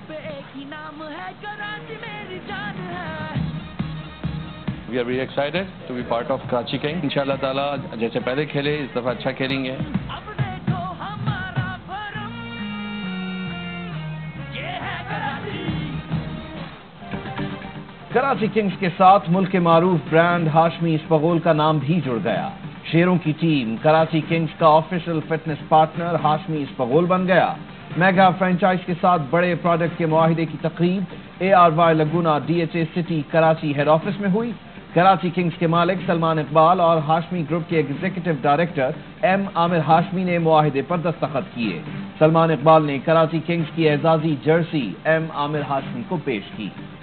We are very excited to be part of Karachi Kings. इंशाल्लाह ताला जैसे पहले खेले इस दफा अच्छा खेलेंगे. कराची किंग्स के साथ मुल्क के मारूफ ब्रांड हाशमी इस्पगोल का नाम भी जुड़ गया. शेरों की टीम कराची किंग्स का official fitness partner Hashmi Ispaghol बन गया. मेगा फ्रेंचाइज के साथ बड़े प्रोडक्ट के मुआहिदे की तकरीब ARY Laguna DHA city Karachi head office में हुई. कराची किंग्स के मालिक सलमान इकबाल और हाशमी ग्रुप के executive director M Aamir Hashmi ने मुआहिदे पर दस्तखत किए. सलमान इकबाल ने कराची किंग्स की एजाजी जर्सी M आमिर हाशमी को पेश की.